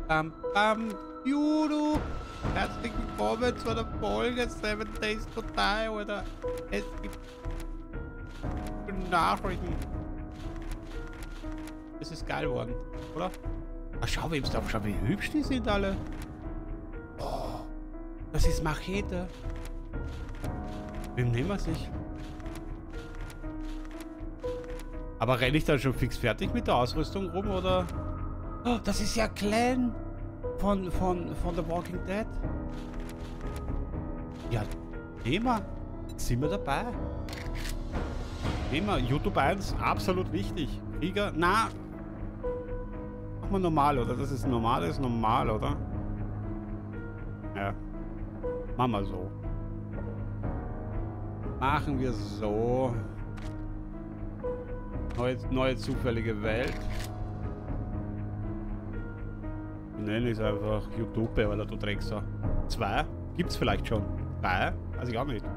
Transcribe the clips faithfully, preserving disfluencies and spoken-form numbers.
Bam, bam, judu. Herzlich willkommen zu einer Folge Seven Days to Die, oder es gibt Nachrichten. Das ist geil geworden, oder? Ach, schau, wem's da, schau, wie hübsch die sind alle. Oh, das ist Machete. Wem nehmen wir sich? Aber renne ich dann schon fix fertig mit der Ausrüstung rum, oder? Oh, das ist ja Glenn von, von, von The Walking Dead. Ja, nehmen wir. Sind wir dabei? Nehmen wir. YouTube eins, absolut wichtig. Krieger, na. Machen wir normal, oder? Das ist normal, das ist normal, oder? Ja. Machen wir so. Machen wir so. Neue, neue zufällige Welt. Nenne ich es einfach YouTube, weil du Drecksau. Zwei? Gibt's vielleicht schon. Drei? Weiß ich auch nicht.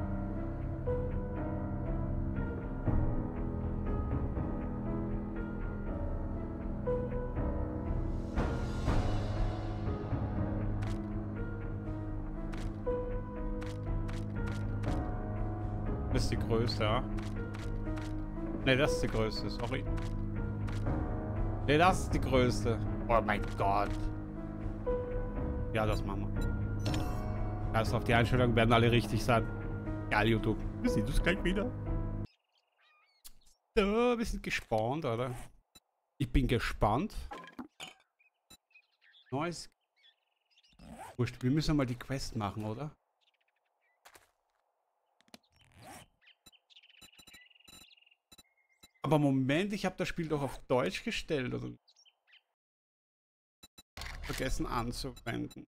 Das ist die größte, ja. Ne, das ist die größte, sorry. Ne, das ist die größte. Oh mein Gott. Ja, das machen wir. Also auf die Einstellungen werden alle richtig sein. Geil, YouTube. Wir sehen uns gleich wieder. So, wir sind gespannt, oder? Ich bin gespannt. Neues. Wurscht, wir müssen mal die Quest machen, oder? Aber Moment, ich habe das Spiel doch auf Deutsch gestellt, oder? Vergessen anzuwenden.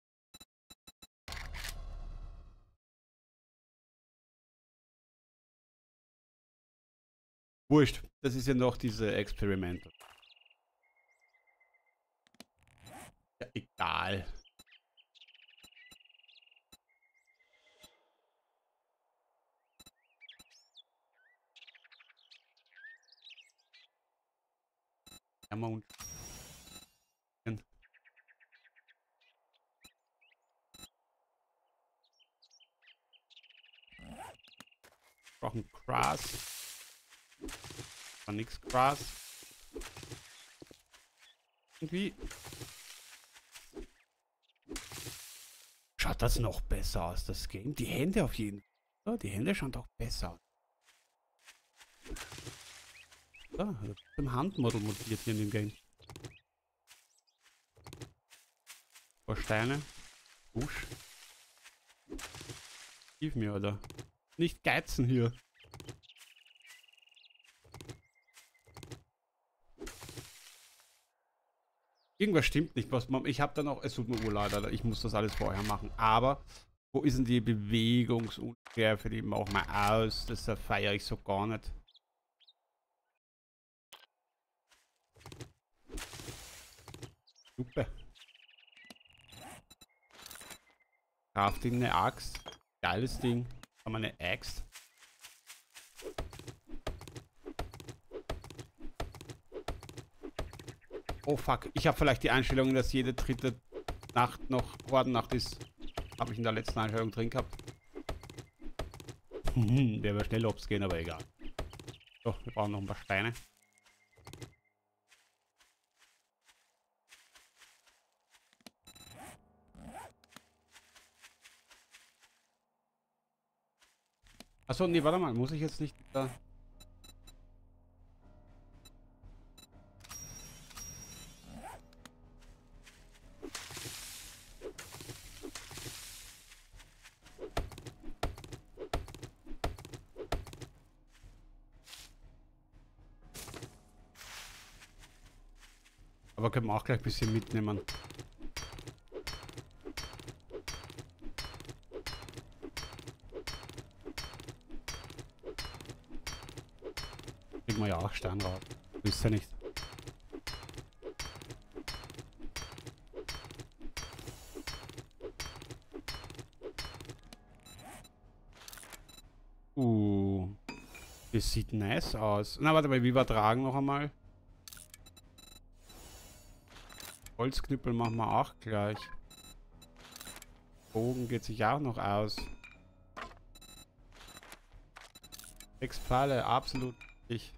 Wurscht, das ist ja noch diese Experimente. Ja, egal. Und brauchen Gras. War nix Gras. Irgendwie. Schaut das noch besser aus, das Game? Die Hände auf jeden Fall. Die Hände schauen doch besser aus. So, im Handmodel mutiert hier in dem Game. Vor Steine. Busch. Gib mir, oder? Nicht geizen hier. Irgendwas stimmt nicht. Was man, ich habe dann auch, es tut mir urleid, Alter, ich muss das alles vorher machen. Aber wo ist denn die Bewegungsunschärfe? Die machen wir aus. Das feiere ich so gar nicht. Super. Kraft in eine Axt. Geiles Ding. Haben wir eine Axt. Oh fuck. Ich habe vielleicht die Einstellung, dass jede dritte Nacht noch Hordennacht ist. Habe ich in der letzten Einstellung drin gehabt. Hm, der wird schnell ob's gehen, aber egal. So, wir brauchen noch ein paar Steine. Achso, nee, warte mal, muss ich jetzt nicht da... Aber können wir auch gleich ein bisschen mitnehmen. Kriegen wir ja auch Stein raus. Wisst ihr nicht. Uh. Das sieht nice aus. Na, warte mal, wie wir tragen noch einmal. Holzknüppel machen wir auch gleich. Bogen geht sich auch noch aus. Sechs Pfeile, absolut ich.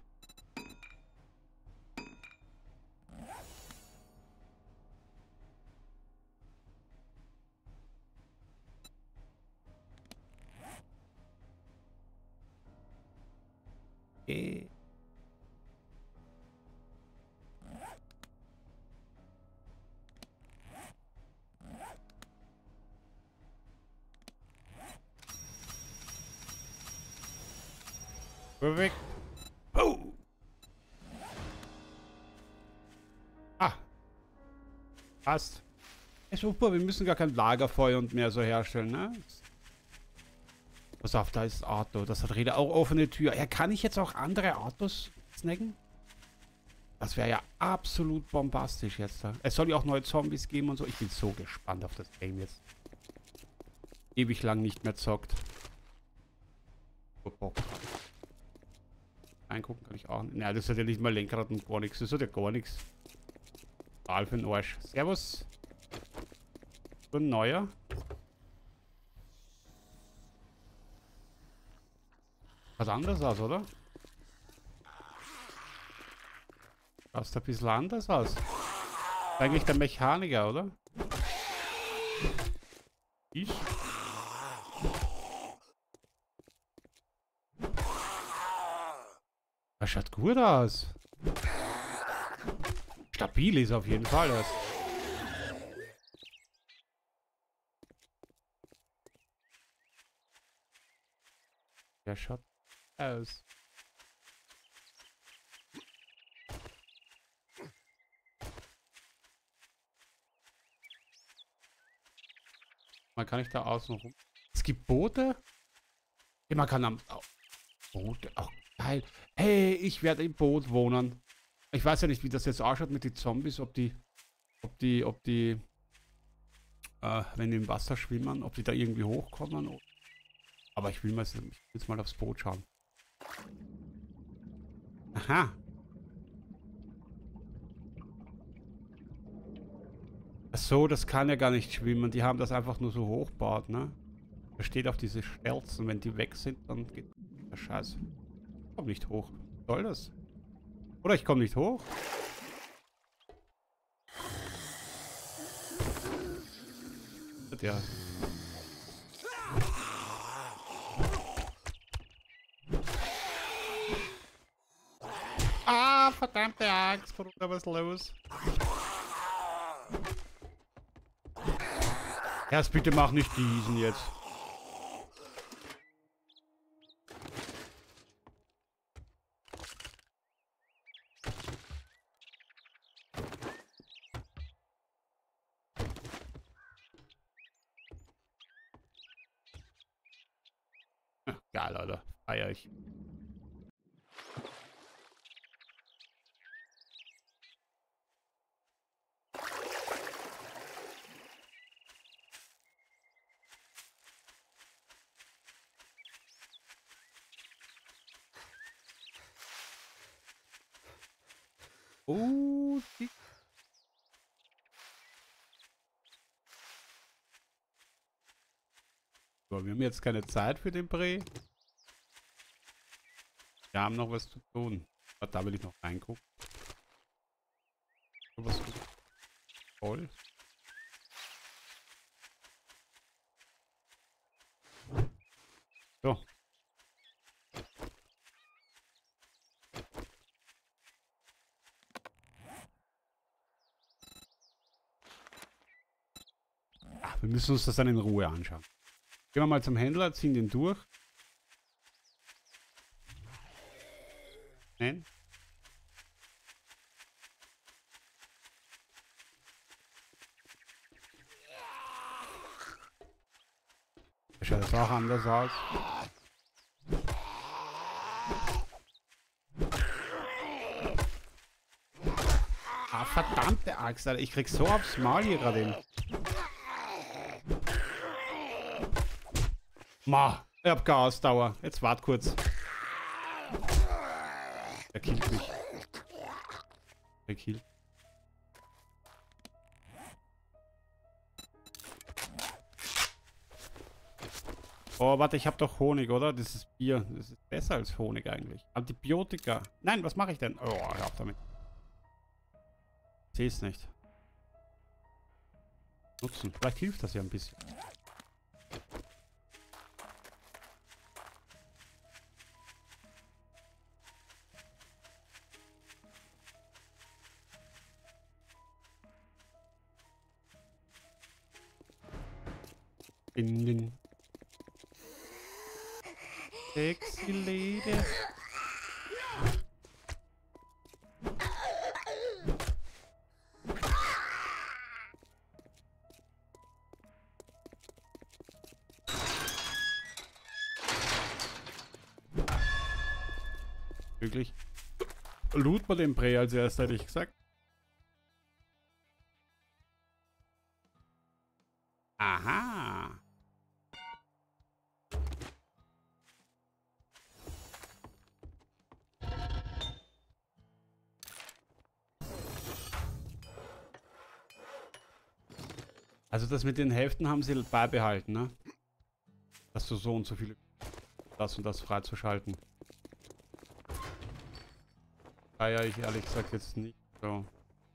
Okay. Weg. Oh. Ah. Passt. Ja, super, wir müssen gar kein Lagerfeuer und mehr so herstellen, ne? Pass auf, da ist das Auto. Das hat Räder auch offene Tür. Ja, kann ich jetzt auch andere Autos snacken? Das wäre ja absolut bombastisch jetzt da. Es soll ja auch neue Zombies geben und so. Ich bin so gespannt auf das Game jetzt. Ewig lang nicht mehr zockt. Oh. Eingucken kann ich auch nicht. Nein, das hat ja nicht mal Lenkrad und gar nichts. Das hat ja gar nichts. Total für den Arsch. Servus. So ein neuer. Was anderes aus, oder? Schaut ein bisschen anders aus. Eigentlich der Mechaniker, oder? Ich? Das schaut gut aus. Stabil ist auf jeden Fall das. Der schaut aus. Man kann nicht da außen rum. Es gibt Boote? Ja, man kann am... Oh, Boote. Ach, geil. Hey, ich werde im Boot wohnen. Ich weiß ja nicht, wie das jetzt ausschaut mit den Zombies. Ob die... Ob die... Ob die... Äh, wenn die im Wasser schwimmen, ob die da irgendwie hochkommen. Aber ich will mal, ich will jetzt mal aufs Boot schauen. Aha. Ach so, das kann ja gar nicht schwimmen. Die haben das einfach nur so hochgebaut, ne? Da steht auf diese Stelzen. Wenn die weg sind, dann geht der Scheiße. Ich komm nicht hoch. Was soll das? Oder ich komme nicht hoch. Ja. Ah, verdammte Angst. Warum da was los? Erst bitte mach nicht diesen jetzt. Ach, geil, Alter. Feier ich. Oh, die... So, wir haben jetzt keine Zeit für den Brei. Wir haben noch was zu tun. Da will ich noch reingucken. So was voll. So. Wir müssen uns das dann in Ruhe anschauen. Gehen wir mal zum Händler, ziehen den durch. Nein. Das schaut jetzt auch anders aus. Ah, verdammte Axt, Alter. Ich krieg so aufs Maul hier gerade hin. Ma, ich hab keine Ausdauer. Jetzt wart kurz. Er killt mich. Er killt. Oh, warte, ich habe doch Honig, oder? Das ist Bier. Das ist besser als Honig eigentlich. Antibiotika. Nein, was mache ich denn? Oh, hör auf damit. Ich sehe es nicht. Nutzen. Vielleicht hilft das ja ein bisschen. In den Sexy Lady. Wirklich. Loot mal den Prä als erst, hätte ich gesagt. Aha. Also das mit den Hälften haben sie beibehalten, ne? Dass du so und so viele das und das freizuschalten. Ah ja, ich ehrlich gesagt jetzt nicht so.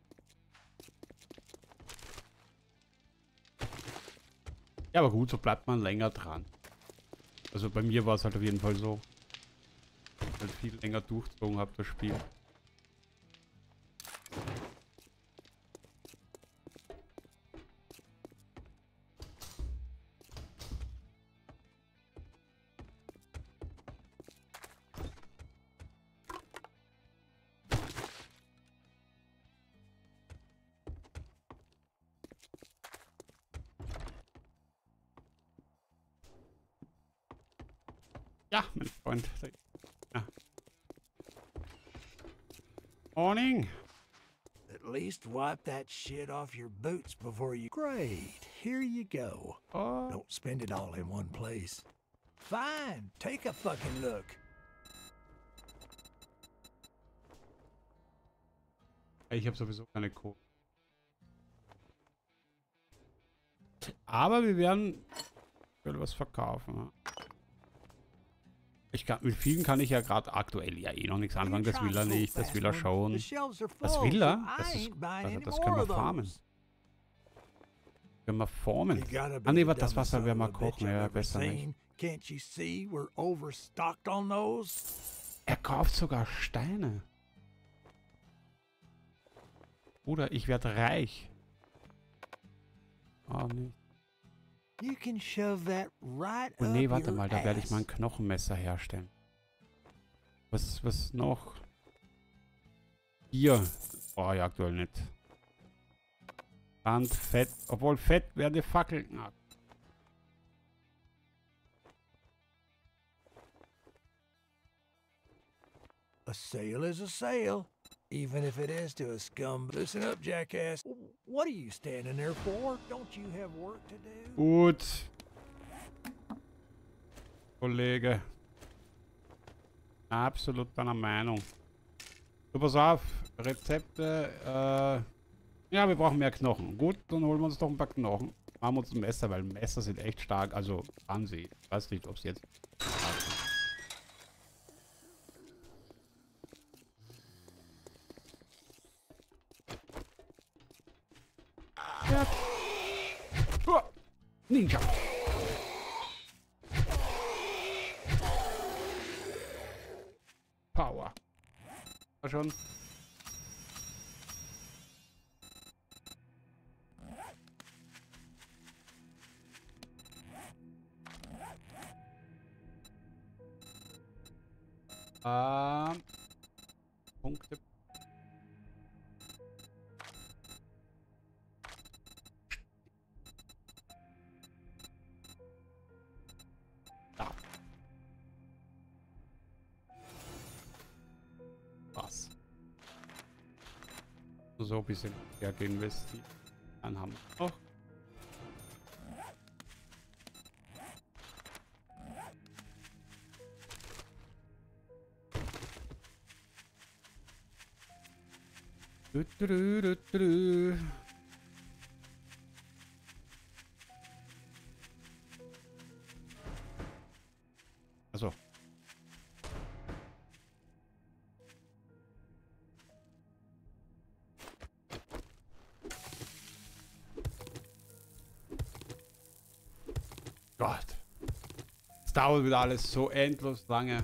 Ja, aber gut, so bleibt man länger dran. Also bei mir war es halt auf jeden Fall so. Ich halt viel länger durchgezogen habe, das Spiel. Ja, mein Freund. Ja. Morning. At least wipe that shit off your boots before you... Great, here you go. Oh. Don't spend it all in one place. Fine, take a fucking look. Ich habe sowieso keine Kohle. Aber wir werden was verkaufen. Ja. Ich kann, mit vielen kann ich ja gerade aktuell ja eh noch nichts anfangen. Das will er nicht, das will er schon. Das will er? Das, ist, also das können wir farmen. Können wir formen. Ah ne, das Wasser werden wir kochen. Ja, besser nicht. Er kauft sogar Steine. Bruder, ich werde reich. Oh nee. You can shove that right Oh nee, up warte your mal, da werde ich mal ein ass. Knochenmesser herstellen. Was, was noch? Hier. Oh ja, aktuell nicht. Sand, Fett. Obwohl Fett wäre eine Fackel. Ah. A sale is a sale, even if it is to a scum. Listen up, jackass. What are you standing there for? Don't you have work to do? Gut. Kollege. Absolut deiner Meinung. So, pass auf. Rezepte. Äh, ja, wir brauchen mehr Knochen. Gut, dann holen wir uns doch ein paar Knochen. Machen wir uns ein Messer, weil Messer sind echt stark. Also, an sie. Ich weiß nicht, ob es jetzt... Ja. Oh, Ninja. Power. War schon. Ähm. Punkte. Da. Was? So ein bisschen ja, investiert. Dann haben wir noch. Du, du, du, du, du. Gott. Es dauert wieder alles so endlos lange.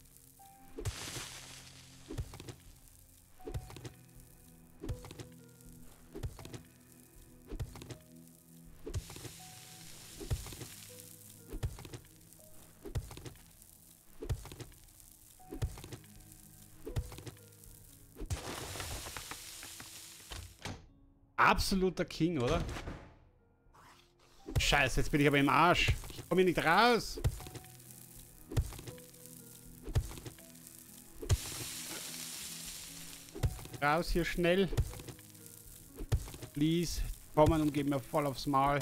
Absoluter King, oder? Scheiße, jetzt bin ich aber im Arsch. Ich komme hier nicht raus. Raus hier schnell. Please. Kommen und geben mir voll aufs Maul.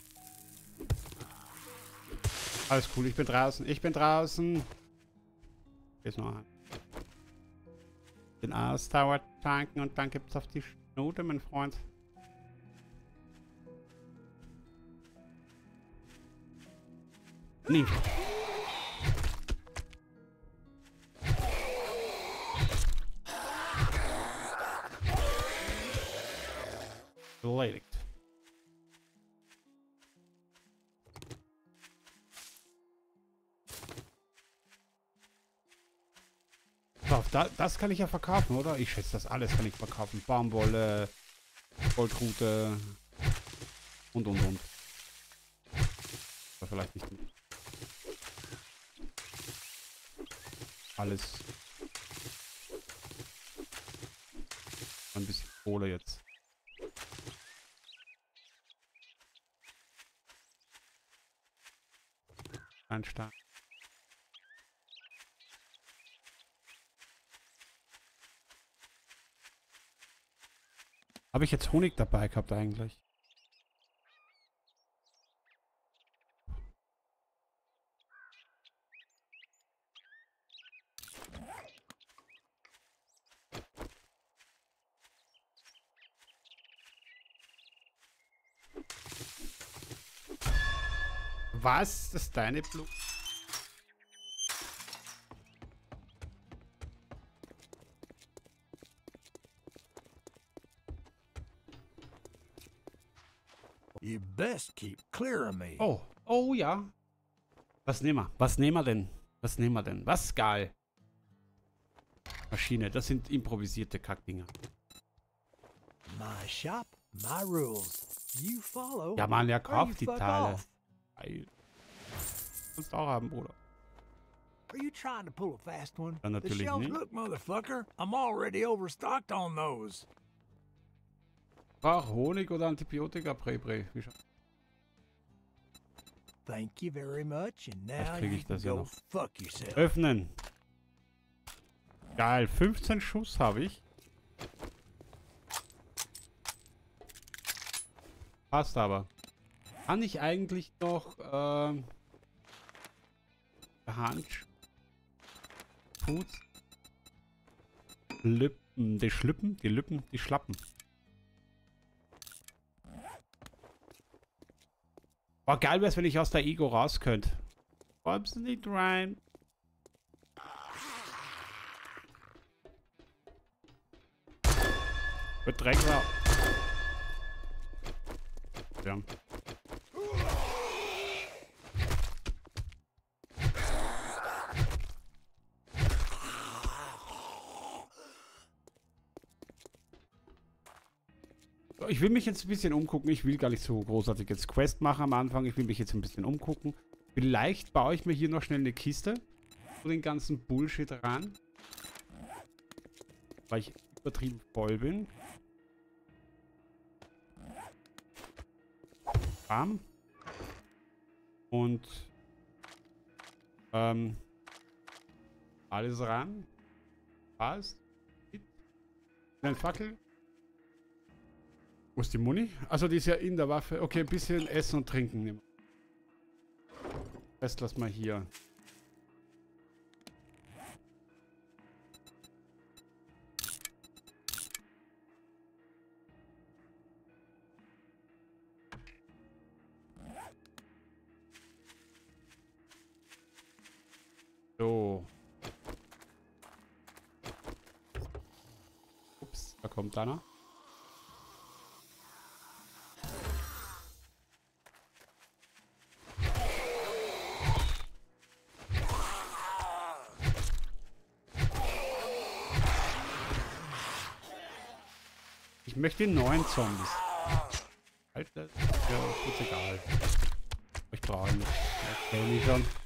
Alles cool, ich bin draußen. Ich bin draußen. Jetzt noch ein. Den Ausdauer tanken und dann gibt's auf die Schnute, mein Freund. Nicht. Erledigt. So, da, das kann ich ja verkaufen, oder? Ich schätze, das alles kann ich verkaufen. Baumwolle, Goldrute und und und. Oder vielleicht nicht. Alles. Ein bisschen Kohle jetzt. Ein Stein. Habe ich jetzt Honig dabei gehabt eigentlich? Was? Das ist deine Blut? You best keep clear of me. Oh, oh ja. Was nehmen wir? Was nehmen wir denn? Was nehmen wir denn? Was geil? Maschine, das sind improvisierte Kackdinger. My shop, my rules. You follow. Ja, Mann, er or you kauft die fuck Teile. off. Geil. Kannst du auch haben, Bruder. Are you trying to pull a fast one? Dann The natürlich shelves nicht. look, motherfucker. I'm already overstocked on those. Brauch Honig oder Antibiotika, Pre Pre. Wie scha- Thank you very much, and now Vielleicht krieg you ich can das ja go noch. fuck yourself. Öffnen. Geil, fünfzehn Schuss habe ich. Passt aber. Kann ich eigentlich noch ähm, Hand, Fuß, Lippen, die Schlippen, die Lippen, die Schlappen. Boah, geil wär's, wenn ich aus der Ego raus könnte. Kommst du nicht rein? Wird Dreckler. Ja. Ich will mich jetzt ein bisschen umgucken. Ich will gar nicht so großartig jetzt Quest machen am Anfang. Ich will mich jetzt ein bisschen umgucken. Vielleicht baue ich mir hier noch schnell eine Kiste. So den ganzen Bullshit ran. Weil ich übertrieben voll bin. Bam. Und ähm, alles ran. Passt. Eine Fackel. Wo ist die Muni? Also die ist ja in der Waffe. Okay, ein bisschen Essen und Trinken nehmen. Rest lass mal hier. So. Ups, da kommt einer. Ich möchte die neuen Zombies. Alter, ja, ist egal. Ich brauche nicht. Das kenne ich schon.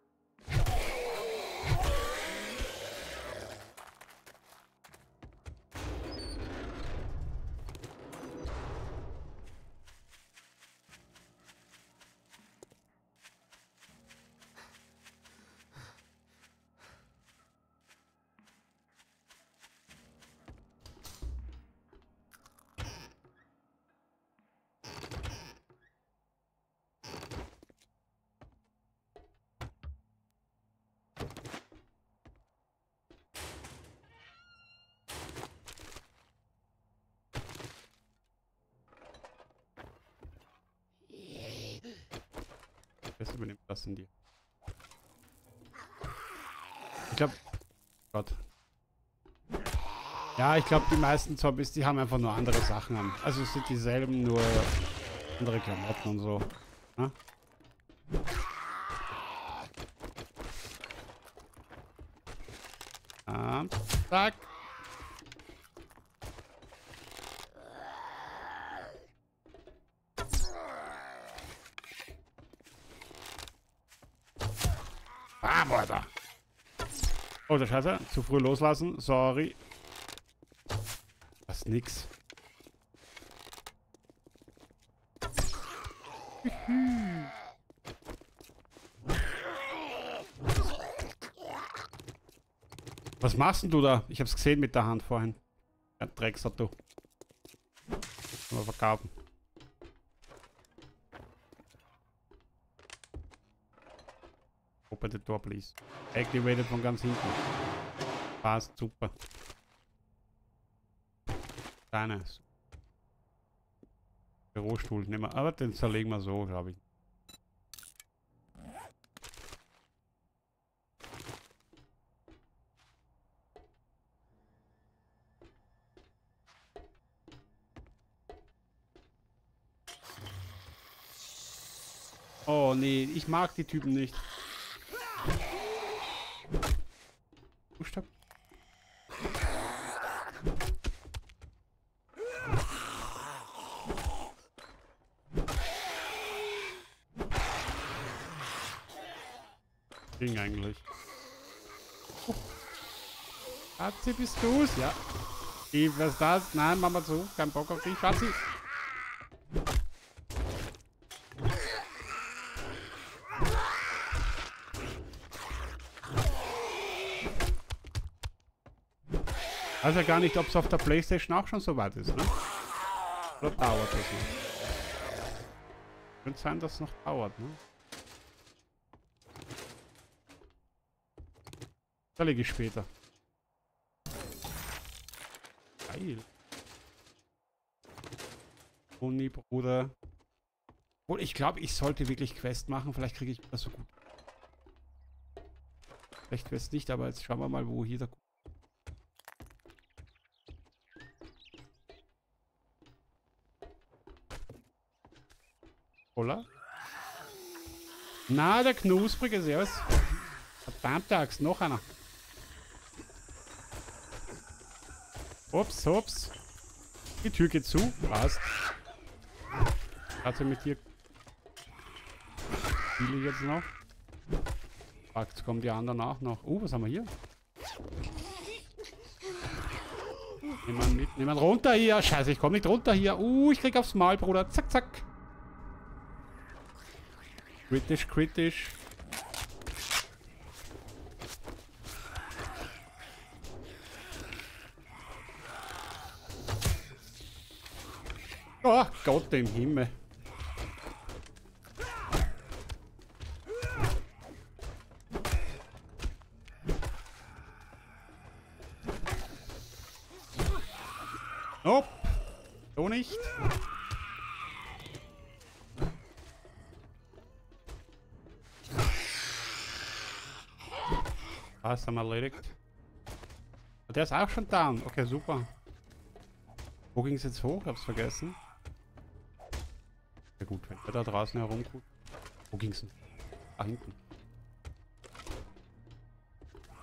Das übernimmt das in dir. Ich glaube... Gott. Ja, ich glaube, die meisten Zombies, die haben einfach nur andere Sachen an. Also es sind dieselben, nur andere Klamotten und so. Ja? Ah, zack. Bam, Alter. Oh, der Scheiße. Zu früh loslassen. Sorry. Das ist nix. Was machst denn du da? Ich hab's gesehen mit der Hand vorhin. Ja, Drecksau, du. Mal verkaufen. Open the door, please. Activated von ganz hinten. Passt, super. Deines. Bürostuhl nehmen wir. Aber den zerlegen wir so, glaube ich. Oh nee, ich mag die Typen nicht. Oh, stopp. Ging eigentlich. Oh. Schatzi, bist du's? Ja. Ich, was ist das? Nein, mach mal zu. Kein Bock auf dich, Schatzi. Ich weiß ja gar nicht, ob es auf der PlayStation auch schon so weit ist, ne? Oder dauert das noch? Könnte sein, dass es noch dauert, ne? Da lege ich später. Geil. Uni, Bruder. Obwohl, ich glaube, ich sollte wirklich Quest machen. Vielleicht kriege ich das so gut. Vielleicht Quest nicht, aber jetzt schauen wir mal, wo hier der... Holla. Na, der Knusprige, servus. Verdammte Axt, noch einer. Ups, ups. Die Tür geht zu. Passt. Also mit dir spiele ich jetzt noch. Jetzt kommen die anderen auch noch. Oh, uh, was haben wir hier? Nehmen wir mit. Nehmen wir runter hier. Scheiße, ich komme nicht runter hier. Uh, ich krieg aufs Maul, Bruder. Zack, zack. Kritisch, kritisch. Oh Gott im Himmel. Nope. So nicht. Das haben wir erledigt. Der ist auch schon down. Okay, super. Wo ging es jetzt hoch? Ich hab's vergessen. Ja gut, wenn der da draußen herumguckt. Wo ging's denn? Ah, hinten.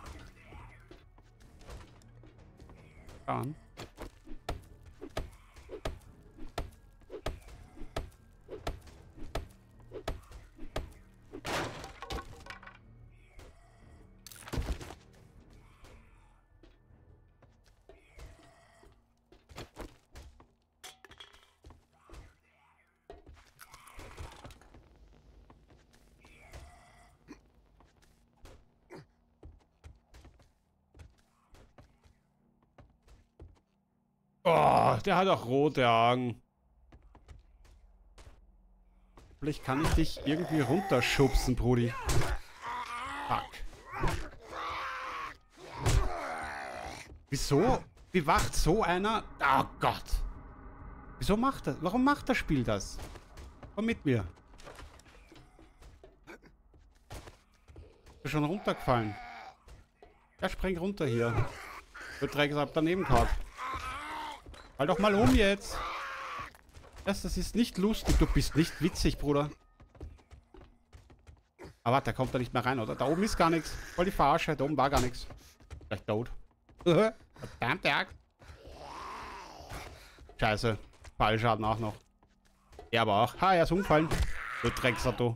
Fahren. Oh, der hat auch rote Augen. Vielleicht kann ich dich irgendwie runterschubsen, Brudi. Fuck. Wieso bewacht so einer? Oh Gott. Wieso macht das? Warum macht das Spiel das? Komm mit mir. Ist schon runtergefallen. Ja, spring runter hier. Wird direkt ab daneben gehabt. Halt doch mal um jetzt. Das, das ist nicht lustig. Du bist nicht witzig, Bruder. Aber warte, da kommt er nicht mehr rein, oder? Da oben ist gar nichts. Voll die Verarsche. Da oben war gar nichts. Vielleicht tot. Verdammt, der Axt. Scheiße. Fallschaden auch noch. Er aber auch. Ha, er ist umgefallen. Du Drecksauto.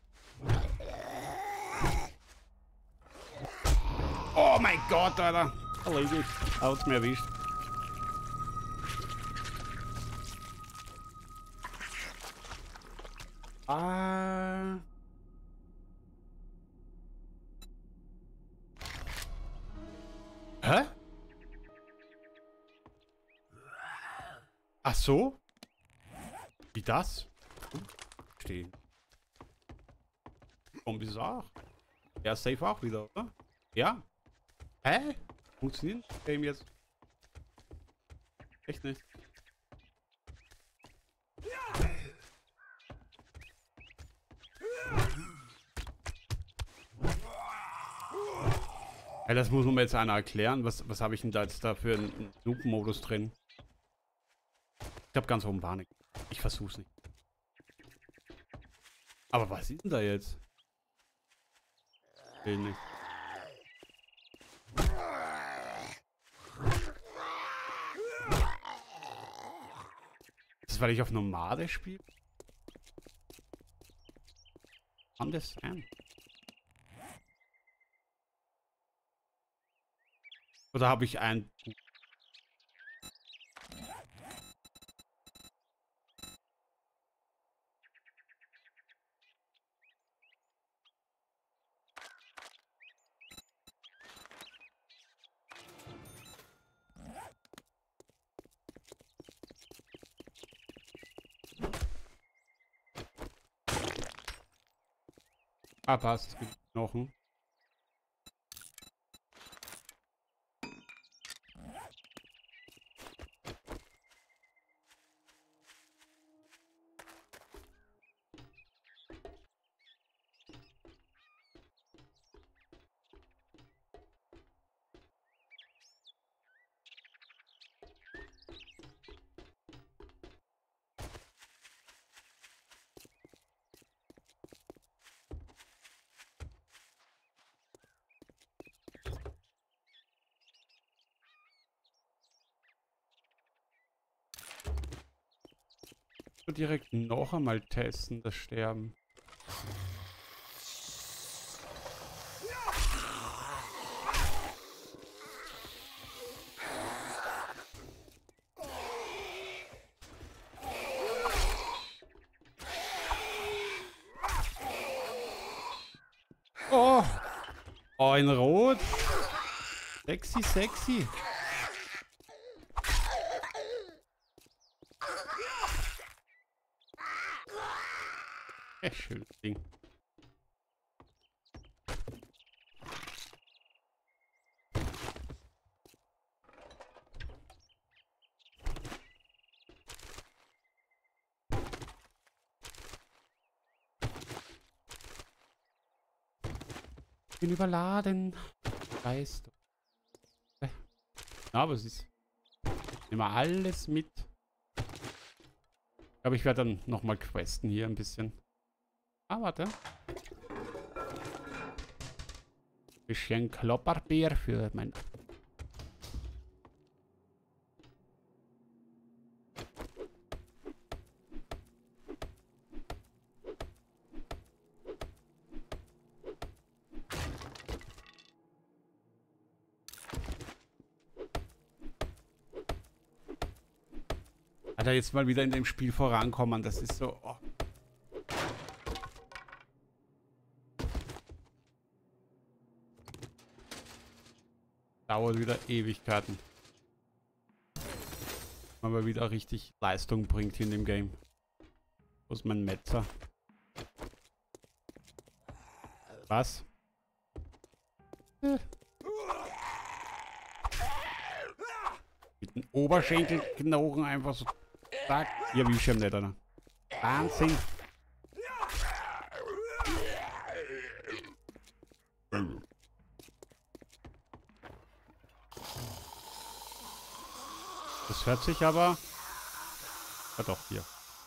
Oh mein Gott, Alter. Erledigt. Hat's mir erwischt. Ah. Hä? Ach so? Wie das? Stehen. Zombies auch. Ja, safe auch wieder, oder? Ja. Hä? Funktioniert das Game jetzt? Echt nicht. Ja, das muss mir jetzt einer erklären. Was, was habe ich denn da jetzt da für einen Noob-Modus drin? Ich glaube, ganz oben war nichts. Ich versuch's nicht. Aber was ist denn da jetzt? Will nicht. Das ist, weil ich auf Nomade spiele? Kann das sein? Oder habe ich ein... Ah, passt. Knochen. Direkt noch einmal testen, das Sterben. Oh! Oh, in Rot! Sexy, sexy! Echt schönes Ding. Ich bin überladen. Weißt du. Aber es ist immer alles mit. Ich glaube, ich werde dann nochmal questen hier ein bisschen. Ah, warte. Bisschen Klopperbier für mein... Alter, jetzt mal wieder in dem Spiel vorankommen. Das ist so... Oh. Dauert wieder Ewigkeiten. Aber wieder richtig Leistung bringt hier in dem Game. Wo ist mein Metzer? Was? Hm. Mit dem Oberschenkelknochen einfach so. Zack. Hier will ich schon nicht, Alter. Wahnsinn. Das hört sich aber... Ja doch, hier.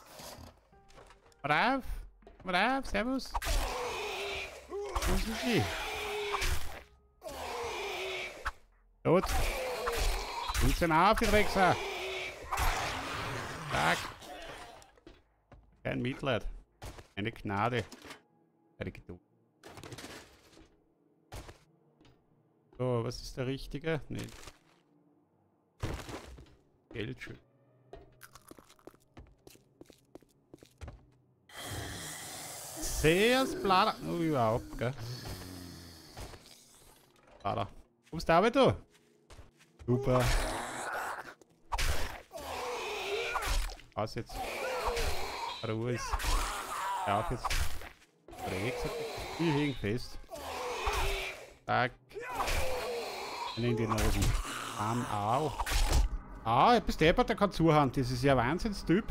Brav. Brav, servus. Wo sind Sie? Gut. Sind Sie auf, die Dreckser? Zack. Kein Mitleid. Eine Gnade. Eine Geduld. So, was ist der richtige? Nee. Geld schön. Sehr Blader. Oh, überhaupt, gell? Blader. Wo bist du aber du? Super. Was jetzt? Ruhe ist. Ja, auf jetzt. Rex hat die hängen fest. Zack. In die Nosen. Am Au. Ah, bist deppert, der kann zuhauen. Das ist ja ein Wahnsinnstyp.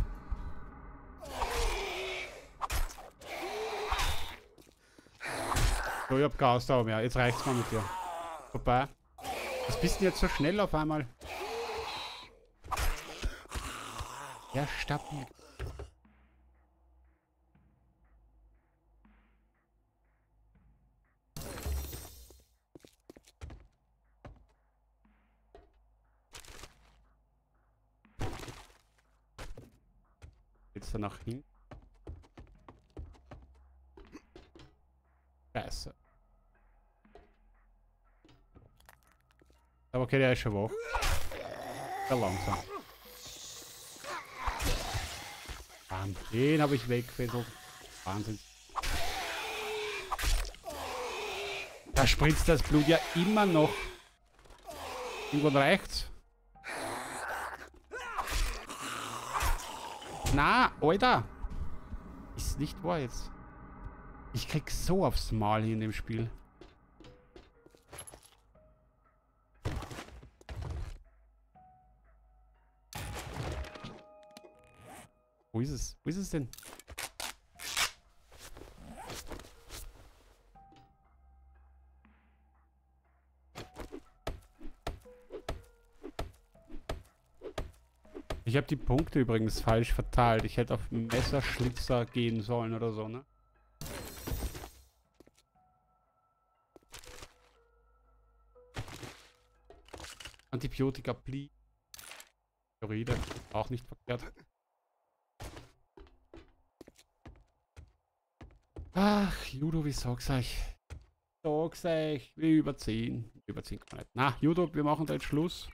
So, ich hab keine Ausdauer mehr. Jetzt reicht's mal mit dir. Vorbei. Was bist denn jetzt so schnell auf einmal? Ja, stabil. Jetzt da nach hinten. Scheiße. Aber okay, der ist schon wach. Sehr langsam. Mann, den habe ich weggefesselt. Wahnsinn. Da spritzt das Blut ja immer noch. Irgendwann reicht's. Na, Alter! Ist nicht wahr jetzt. Ich krieg so aufs Maul hier in dem Spiel. Wo ist es? Wo ist es denn? Ich habe die Punkte übrigens falsch verteilt. Ich hätte auf Messerschlitzer gehen sollen oder so, ne? Antibiotika, Pli. Chloride, auch nicht verkehrt. Ach, Judo, wie sag's euch? Sag's euch, wir überziehen. Überziehen kann man nicht. Na, Judo, wir machen da jetzt Schluss.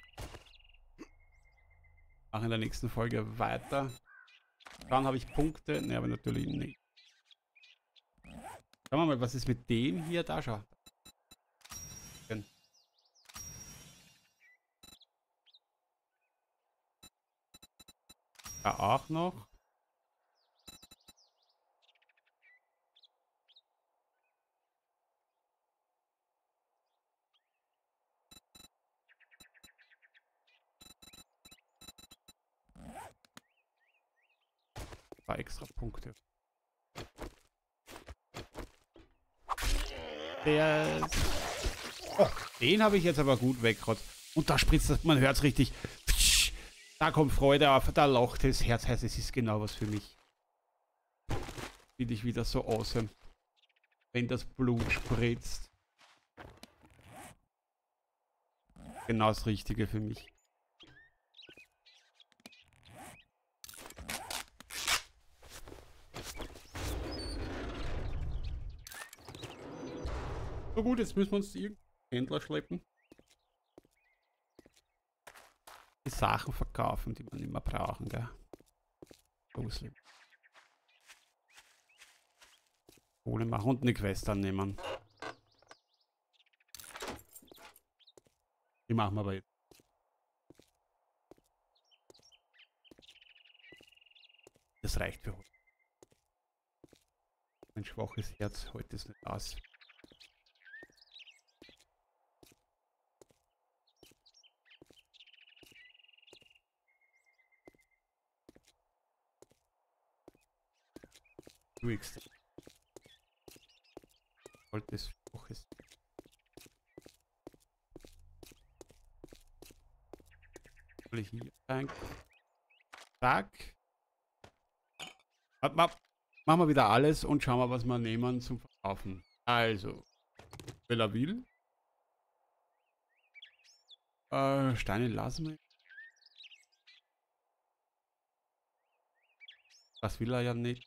Machen in der nächsten Folge weiter. Dann habe ich Punkte. Ne, aber natürlich nicht. Schauen wir mal, was ist mit dem hier? Da schau. Da auch noch. Zwei extra Punkte. Der... Oh, den habe ich jetzt aber gut weggerotzt. Und da spritzt das, man hört es richtig. Da kommt Freude auf, da lacht das Herz. Heißt, es ist genau was für mich. Finde ich wieder so awesome. Wenn das Blut spritzt. Genau das Richtige für mich. So gut, jetzt müssen wir uns die Händler schleppen. Die Sachen verkaufen, die wir nicht mehr brauchen, gell? Gruselig. Kohle machen und eine Quest annehmen. Die machen wir aber jetzt. Das reicht für heute. Mein schwaches Herz heute ist nicht aus. Ruhigste. Heute ist schwaches. Hier rein. Zack. Machen wir wieder alles und schauen wir, was wir nehmen zum Verkaufen. Also, Bellaville. Äh, Steine lassen wir. Das will er ja nicht.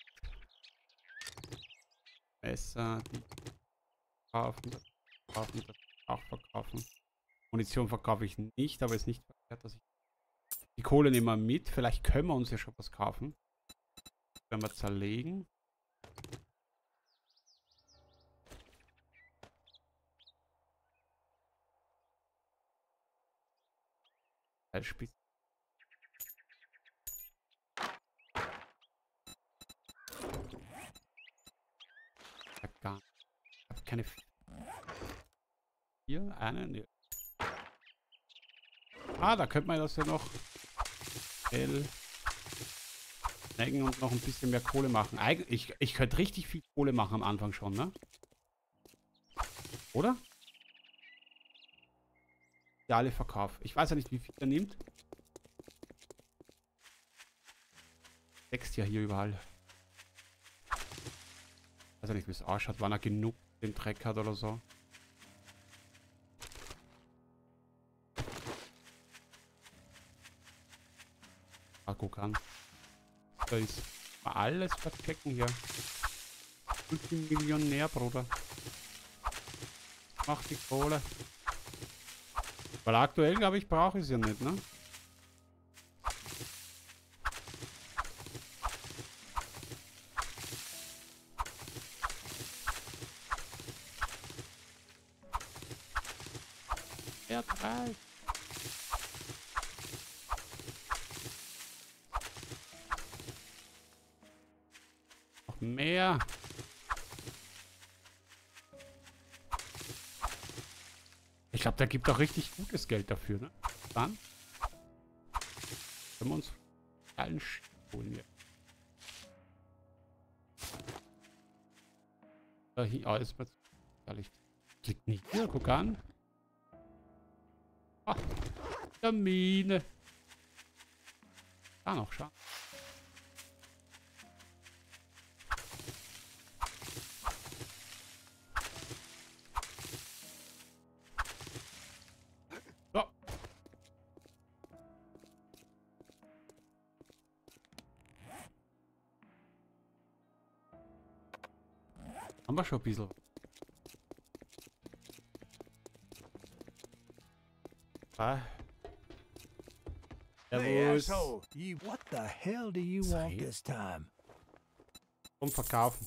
Messer, die verkaufen, das verkaufen, das auch verkaufen. Munition verkaufe ich nicht, aber ist nicht verkehrt, dass ich die Kohle nehmen wir mit. Vielleicht können wir uns ja schon was kaufen. Wenn wir zerlegen. Beispiel. Gar nicht. Ich habe keine. Hier, eine. Nee. Ah, da könnte man das ja noch. L. Und noch ein bisschen mehr Kohle machen. Eig ich, ich könnte richtig viel Kohle machen am Anfang schon, ne? Oder? Ja, alle Verkauf. Ich weiß ja nicht, wie viel er nimmt. Wächst ja hier überall. Ich weiß ja nicht, wie es ausschaut, wann er genug den Dreck hat oder so. Ah, guck an. Da ist mal alles verchecken hier. Multimillionär, Bruder. Mach die Kohle. Weil aktuell, glaube ich, brauche ich es ja nicht, ne? Er treibt. Mehr. Ich glaube, der gibt auch richtig gutes Geld dafür, ne? Dann können wir uns allen holen hier. Da hier, oh, ist ehrlich. Liegt nicht hier, guck an. Ah, der Mine. Da noch, schau. Haben wir schon ein bisschen. Ah. Hey, asshole, you, what the hell do you want this time? Um verkaufen.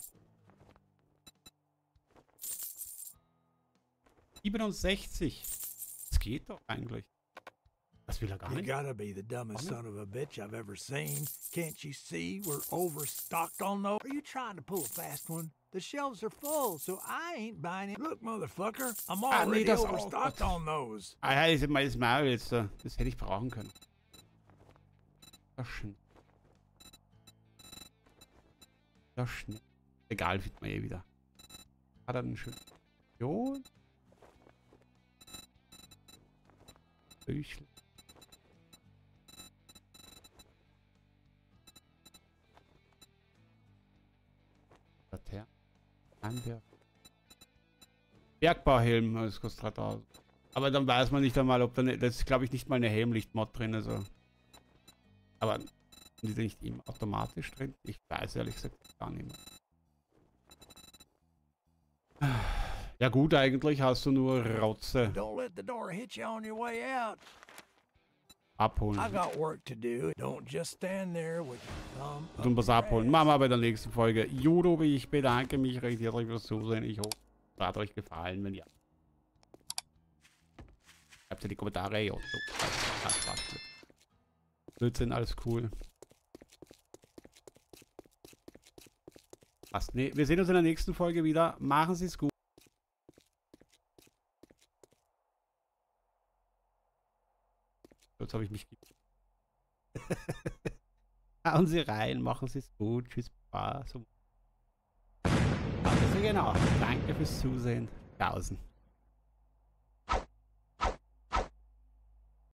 siebenundsechzig. Das geht doch eigentlich. Das will er gar nicht. You gotta be the dumbest son of a bitch I've ever seen. Can't you see we're overstocked on those? Are you trying to pull a fast one? The shelves are full, so I ain't buying it. Look, motherfucker, I'm already ah, nee, overstocked on those. Ah, ja, ist mal das Maul jetzt. Das hätte ich brauchen können. Das schnell. Das schnell. Egal, findet man eh wieder. Hat er einen schönen. Jo. Büchle. Her. Bergbauhelm, das kostet dreitausend. Aber dann weiß man nicht einmal, ob da ne, das ist, glaube ich, nicht mal eine Helmlichtmod drin. Also. Aber sind die nicht immer automatisch drin? Ich weiß ehrlich gesagt gar nicht mehr. Ja gut, eigentlich hast du nur Rotze. Don't let the door hit you on your way out. Abholen. I got work to do. Don't just stand there with your thumb up Und was your abholen. ass. Machen wir bei der nächsten Folge. Judo, ich bedanke mich recht herzlich fürs Zusehen. Ich hoffe, es hat euch gefallen. Wenn ja, schreibt in die Kommentare. Ja, so. Blödsinn, alles cool. Passt. Nee, wir sehen uns in der nächsten Folge wieder. Machen Sie es gut. Jetzt habe ich mich... Hauen Sie rein, machen Sie es gut. Tschüss, Papa. So. Also genau. Danke fürs Zusehen. Tausend.